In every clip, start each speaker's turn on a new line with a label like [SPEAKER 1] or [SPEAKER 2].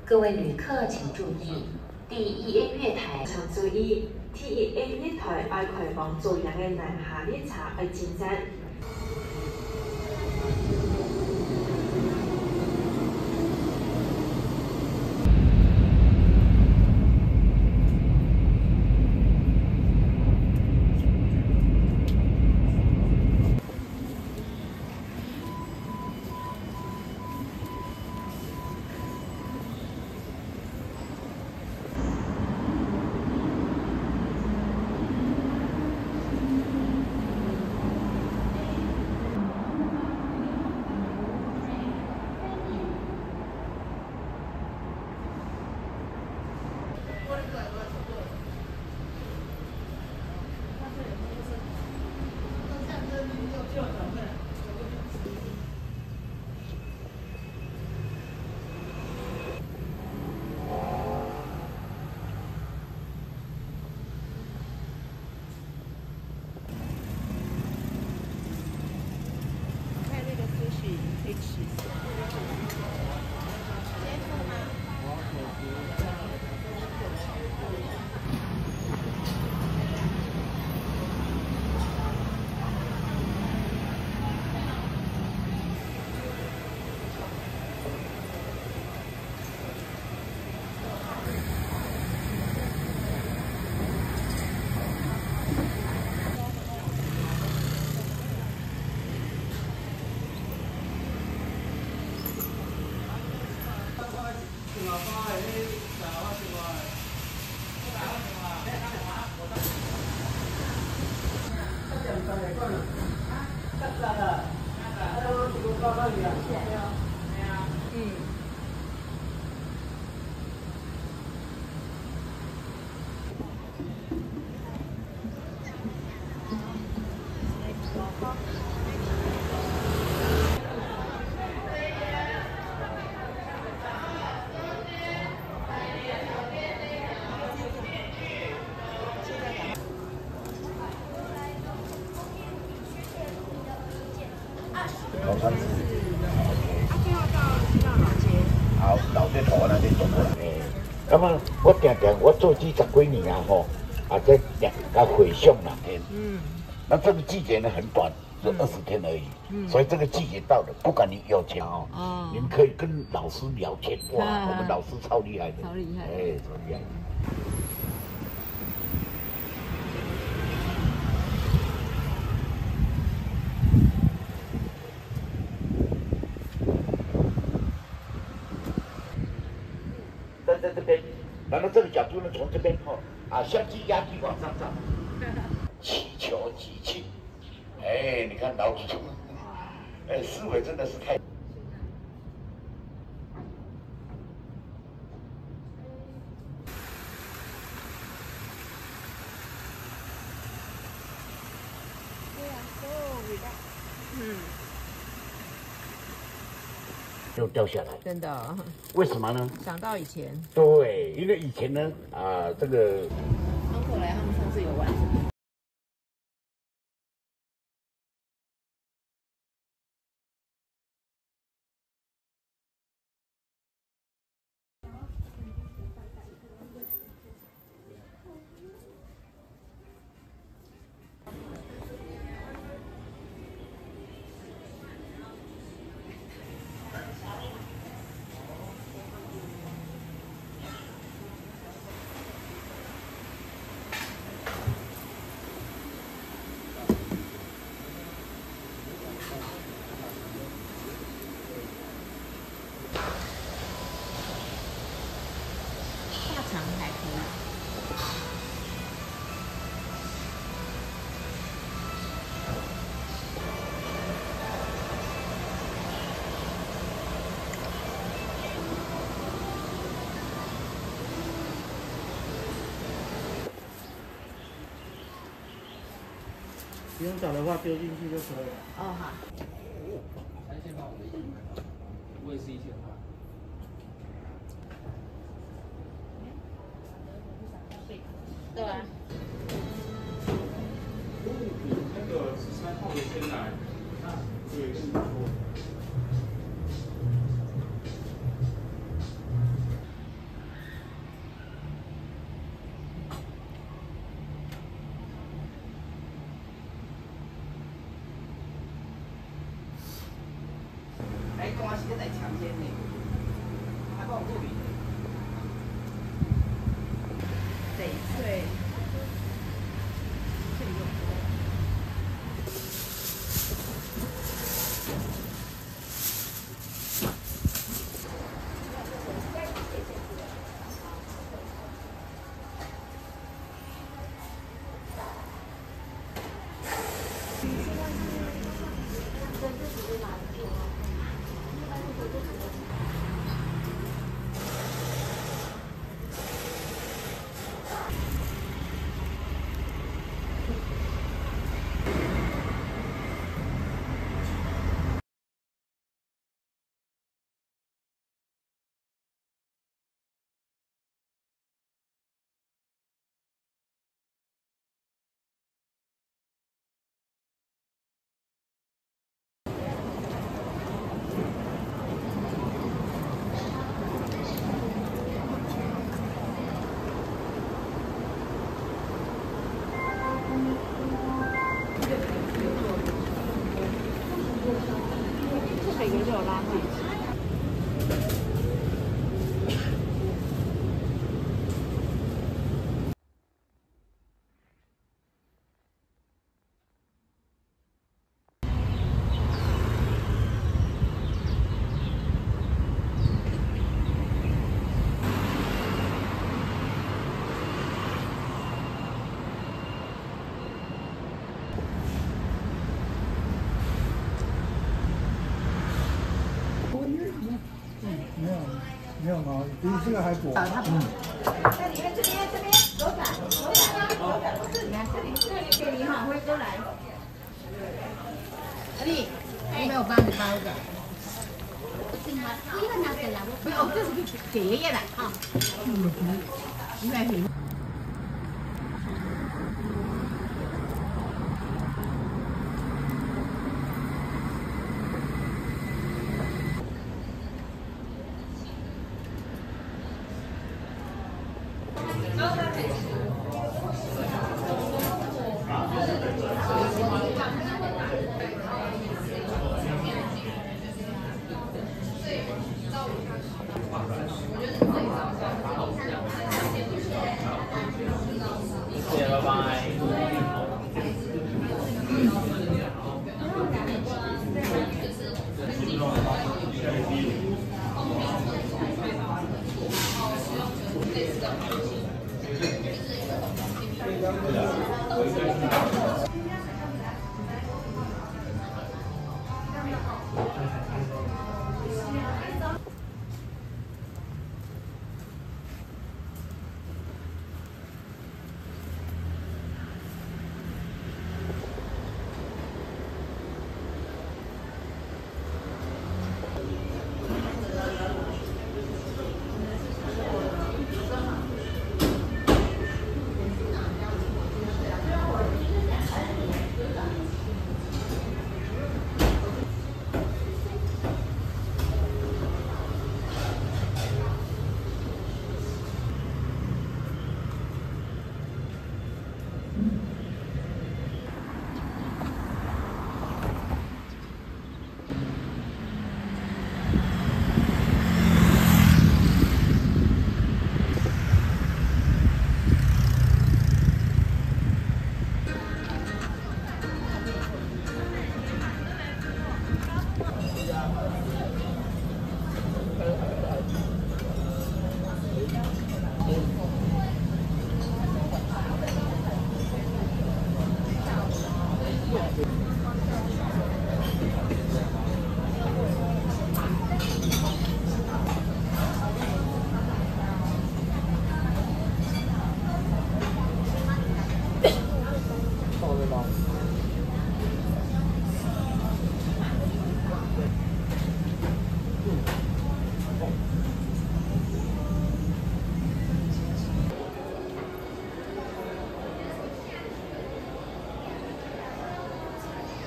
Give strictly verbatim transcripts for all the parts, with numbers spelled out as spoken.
[SPEAKER 1] 各位旅客请注意，第一 A 月台
[SPEAKER 2] 请注意，第一 A 月台要开往做人嘅南下列車要进站。
[SPEAKER 3] 老山寺。好，老街头那边走过来。诶，咁啊，我定定我做几十几年啊，吼，啊，这定甲回想啦，诶。嗯。那这个季节呢很短，就二十天而已。嗯。所以这个季节到了，不管你有钱哦，哦，你们可以跟老师聊天。哇，我们老师超厉害的。超厉害。哎，超厉害。 在在这边，然后这个角度呢，从这边哦，啊，相机压机往上照，祈求吉庆。哎，你看老祖宗，哎，思维真的是太。对啊，哦，味道，嗯。 就掉下来，
[SPEAKER 4] 真的、哦？
[SPEAKER 3] 为什么呢？
[SPEAKER 4] 想到以前，
[SPEAKER 3] 对，因为以前呢，啊、呃，这个。
[SPEAKER 4] 翻过来，他们上次有玩什么？还可以。
[SPEAKER 5] 不用找的话，丢进去就可以了。
[SPEAKER 4] 哦，好。
[SPEAKER 5] 三千八我的一千块，我也是一千块。
[SPEAKER 4] 对啊。
[SPEAKER 5] 那个十三号的鲜奶，那对是不错。
[SPEAKER 4] 就有拉在一起。
[SPEAKER 6] 没有，没有毛，比这个还薄。嗯。
[SPEAKER 7] 在里面这边这边手感手感手感，你看这里这里这里哈，辉哥来。阿丽，有没有帮你包的？不是吗？这个拿给了我。没有，这是给爷爷的啊。嗯，应该行。
[SPEAKER 5] 谢谢，拜拜。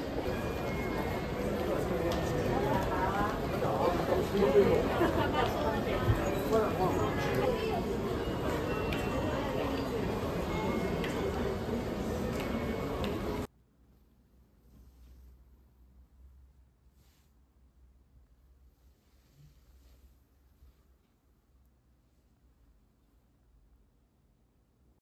[SPEAKER 7] 哈哈哈。